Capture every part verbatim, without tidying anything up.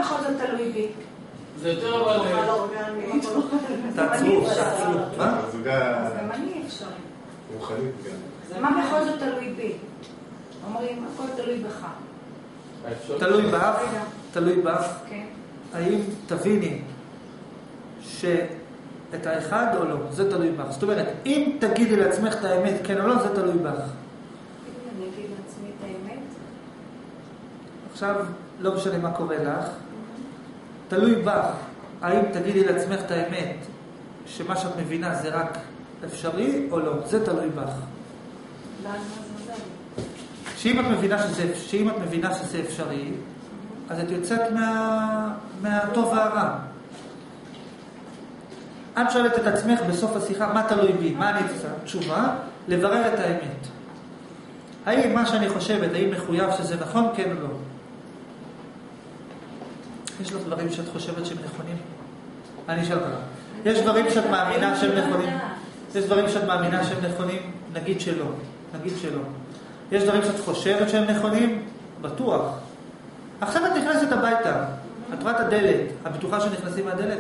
בכל זאת תלוי בי? זה יותר אבל... תעצרו, תעצרו. מה? אז גם אני אפשר. רוחנית גם. מה בכל זאת תלוי בי? אומרים, הכל תלוי בך. תלוי בך, תלוי בך. כן. האם תביני שאת האחד או לא, זה תלוי בך. זאת אומרת, אם תגידי לעצמך את האמת, כן או לא, זה תלוי בך. אני אגיד לעצמי את האמת? עכשיו, לא משנה מה קורה לך, תלוי בך. האם תגידי לעצמך את האמת, שמה שאת מבינה זה רק אפשרי או לא, זה תלוי בך. למה זה עוזר? שאם את מבינה שזה, שאם את מבינה שזה אפשרי, אז את יוצאת מה, מהטוב והרע. את שואלת את עצמך בסוף השיחה, מה תלוי בי? מה אני צריכה? תשובה, לברר את האמת. האם מה שאני חושבת, האם מחויב שזה נכון, כן או לא? יש לך דברים שאת חושבת שהם נכונים? אני אשאל לך. יש דברים שאת מאמינה שהם נכונים? יש דברים שאת מאמינה שהם נכונים? נגיד שלא. נגיד שלא. יש דברים שאת חושבת שהם נכונים? בטוח. עכשיו את נכנסת הביתה. את רואה את הדלת. את בטוחה שנכנסים מהדלת?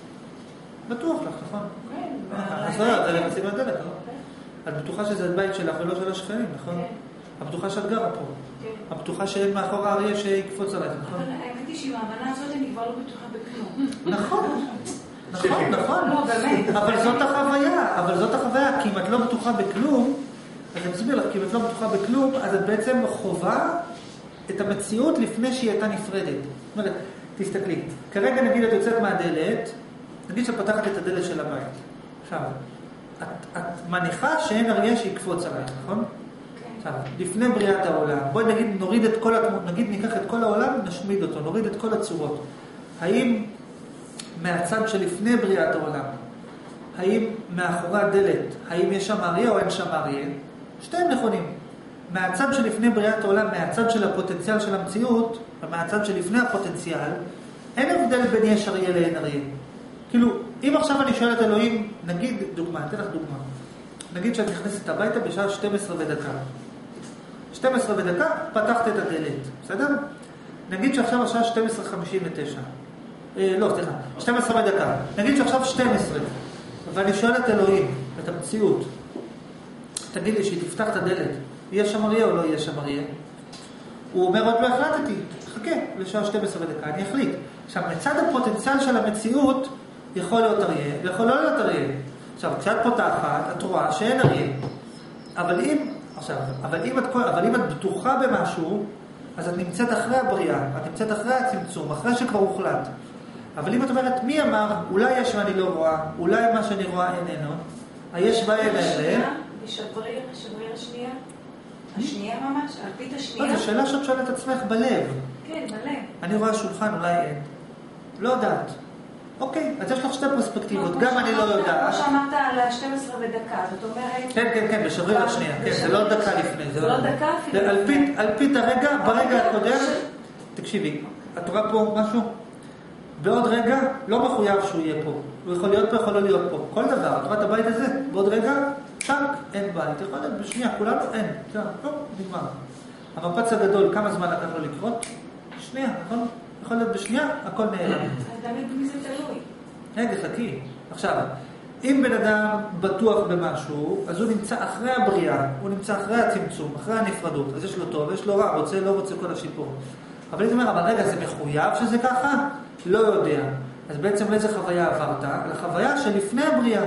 בטוח לך, נכון? כן. אז לא, את נכנסים מהדלת, לא? את בטוחה שזה בית שלך ולא של השכנים, נכון? את בטוחה שאת גרה פה. את בטוחה שאין מאחור האריה שיקפוץ עלייך, נכון? אבל האמת היא שעם ההבנה הזאת אני כבר לא בטוחה בכלום. נכון. נכון, נכון. לא, באמת. אבל זאת החוויה, אבל זאת החוויה, כי אם את לא בטוחה בכלום, אז אני מסביר לך, כי אם את לא בטוחה בכלום, אז את בעצם חובה את המציאות לפני שהיא הייתה נפרדת. זאת אומרת, תסתכלי, כרגע נגיד את יוצאת מהדלת, נגיד שאת פתחת את הדלת של הבית. עכשיו, את, את מניחה שאין אריה שיקפוץ עלייך, נכון? עכשיו, לפני בריאת העולם, בואי נגיד נוריד את כל התמות, נגיד ניקח את כל העולם ונשמיד אותו, נוריד את כל הצורות. האם מהצד שלפני בריאת העולם, האם מאחורי הדלת, האם יש שם אריה או אין שם אריה? שתיהם נכונים. מהצד שלפני בריאת העולם, מהצד של הפוטנציאל של המציאות, ומהצד שלפני הפוטנציאל, אין הבדל בין יש אריה לאין אריה. כאילו, אם עכשיו אני שואל את אלוהים, נגיד דוגמה, אתן לך דוגמה. נגיד שאת נכנסת הביתה בשעה שתים עשרה ודקה. שתים עשרה ודקה, פתחת את הדלת, בסדר? נגיד שעכשיו השעה שתים עשרה חמישים ותשע. אה, לא, סליחה, שתים עשרה ודקה. נגיד שעכשיו שתים עשרה, ואני שואל את אלוהים, את המציאות, תגיד לי שהיא תפתח את הדלת, יהיה שם אריה או לא יהיה שם אריה? הוא אומר, עוד לא החלטתי, חכה לשעה שתים עשרה ודקה, אני אחליט. עכשיו, מצד הפוטנציאל של המציאות, יכול להיות אריה, ויכול לא להיות אריה. עכשיו, כשאת פותחת, את רואה שאין אריה. אבל אם, עכשיו, אבל אם את, אבל אם את בטוחה במשהו, אז את נמצאת אחרי הבריאה, את נמצאת אחרי הצמצום, אחרי שכבר הוחלט. אבל אם את אומרת, מי אמר, אולי יש ואני לא רואה, אולי מה שאני רואה איננו, היש ואין האלה. בשבריר, שבריר השנייה? השנייה ממש? על פית השנייה? לא, זו שאלה שאת שואלת את עצמך בלב. כן, בלב. אני רואה שולחן, אולי אין. לא יודעת. אוקיי, אז יש לך שתי פרספקטיבות, גם אני לא יודעת. כמו שאמרת על שתים עשרה ודקה, זאת אומרת... כן, כן, כן, בשבריר השנייה, כן, זה לא דקה לפני. זה לא דקה אפילו. על פית הרגע, ברגע הקודם, תקשיבי, את רואה פה משהו? בעוד רגע, לא מחויב שהוא יהיה פה. הוא יכול להיות פה, יכול לא להיות פה. כל דבר, את רואה את הבית הזה, בעוד רגע, טק, אין בית. יכול להיות בשנייה, כולנו אין. טוב, נגמר. המפץ הגדול, כמה זמן לקח לו לקרות? שנייה, נכון? יכול להיות בשנייה, הכל נעלם. תמיד מי זה תלוי? רגע, חכי. עכשיו, אם בן אדם בטוח במשהו, אז הוא נמצא אחרי הבריאה, הוא נמצא אחרי הצמצום, אחרי הנפרדות. אז יש לו טוב, יש לו רע, רוצה, לא רוצה כל השיפור. אבל אני אומר, אבל רגע, זה מחויב שזה ככה? לא יודע. אז בעצם לאיזה חוויה עברת? על החוויה שלפני הבריאה.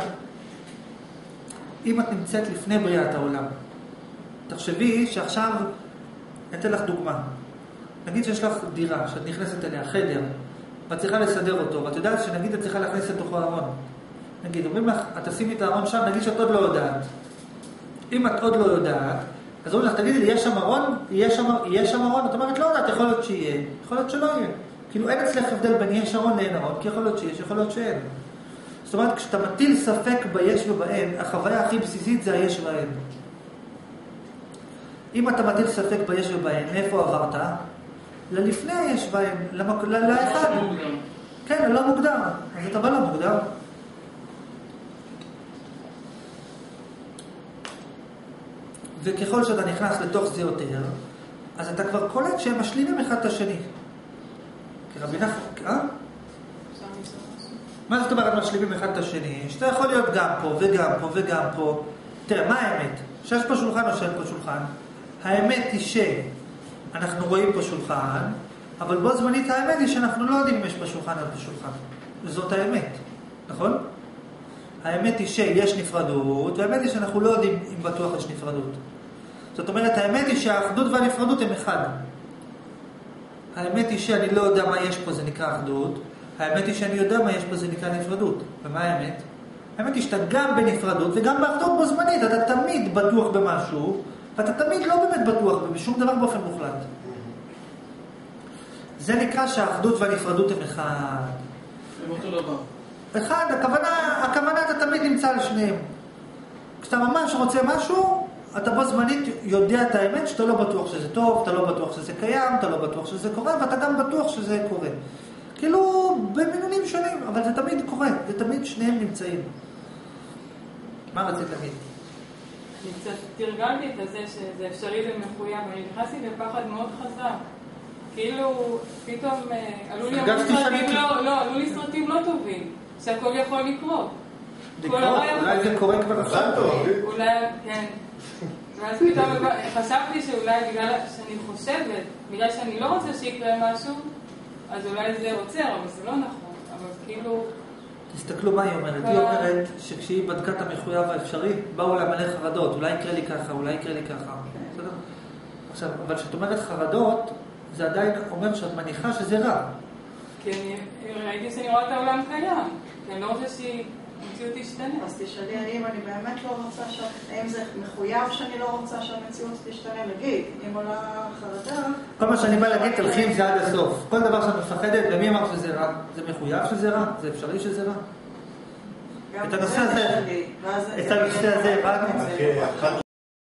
אם את נמצאת לפני בריאת העולם, תחשבי שעכשיו, אתן לך דוגמה. נגיד שיש לך דירה, שאת נכנסת אליה, חדר, ואת צריכה לסדר אותו, ואת יודעת שנגיד את צריכה להכניס לתוכו ארון. נגיד, אומרים לך, את תשימי את הארון שם, נגיד שאת עוד לא יודעת. אם את עוד לא יודעת, אז אומרים לך, תגידי לי, יש שם ארון? יש שם, יש שם ארון? את אומרת, לא יודעת, יכול להיות שיהיה, יכול להיות שלא יהיה. כאילו אין אצלך הבדל בין יש ארון לאין ארון, כי יכול להיות שיש, יכול להיות שאין. זאת אומרת, כשאתה מטיל ספק ביש ובאין, החוויה הכי בסיסית זה היש והאין. אם אתה מטיל ספק ביש ובאין, מאיפה עברת? ללפני היש והאין, לאחד. כן, לא מוגדר. אז אתה בא לא מוגדר. וככל שאתה נכנס לתוך זה יותר, אז אתה כבר קולט שהם משלימים אחד את השני. כי רבי נחמן, אה? אפשר לשאול משהו? מה זאת אומרת משלימים אחד את השני? שאתה יכול להיות גם פה וגם פה וגם פה. תראה, מה האמת? שיש פה שולחן או שאין פה שולחן? האמת היא שאנחנו רואים פה שולחן, אבל בו זמנית האמת היא שאנחנו לא יודעים אם יש פה שולחן או פה שולחן. וזאת האמת, נכון? האמת היא שיש נפרדות, והאמת היא שאנחנו לא יודעים אם בטוח יש נפרדות. זאת אומרת, האמת היא שהאחדות והנפרדות הם אחד. האמת היא שאני לא יודע מה יש פה, זה נקרא אחדות. האמת היא שאני יודע מה יש פה, זה נקרא נפרדות. ומה האמת? האמת היא שאתה גם בנפרדות וגם באחדות בו זמנית. אתה תמיד בטוח במשהו, ואתה תמיד לא באמת בטוח בשום דבר באופן מוחלט. זה נקרא שהאחדות והנפרדות הם אחד. הם אותו דבר. אחד, הכוונה, הכוונה אתה תמיד נמצא על שניהם. כשאתה ממש רוצה משהו, אתה בו זמנית יודע את האמת שאתה לא בטוח שזה טוב, אתה לא בטוח שזה קיים, אתה לא בטוח שזה קורה, ואתה גם בטוח שזה קורה. כאילו במינונים שונים, אבל זה תמיד קורה, זה תמיד שניהם נמצאים. מה רצית להגיד? אני קצת תרגלתי את זה שזה אפשרי ומחויב, אני נכנסתי בפחד מאוד חזק. כאילו, פתאום עלו לי סרטים לא, לא, עלו לי סרטים לא טובים, שהכל יכול לקרות. אולי זה קורה כבר עכשיו. אולי, כן. ואז פתאום חשבתי שאולי בגלל שאני חושבת, בגלל שאני לא רוצה שיקרה משהו, אז אולי זה עוצר, אבל זה לא נכון. אבל כאילו... תסתכלו מה היא אומרת. היא אומרת שכשהיא בדקה את המחויב האפשרי, באו לה מלא חרדות. אולי יקרה לי ככה, אולי יקרה לי ככה. בסדר? עכשיו, אבל כשאת אומרת חרדות, זה עדיין אומר שאת מניחה שזה רע. כי אני ראיתי שאני רואה את העולם קיים. כי אני לא רוצה שהמציאות תשתנה. אז תשאלי האם אני באמת לא רוצה ש... האם זה מחויב שאני לא רוצה שהמציאות תשתנה? נגיד, אם עולה חרדה... כל מה שאני בא להגיד, תלכי עם זה עד הסוף. כל דבר שאת מפחדת, ומי אמר שזה רע? זה מחויב שזה רע? זה אפשרי שזה רע? את הנושא הזה, את הנושא הזה,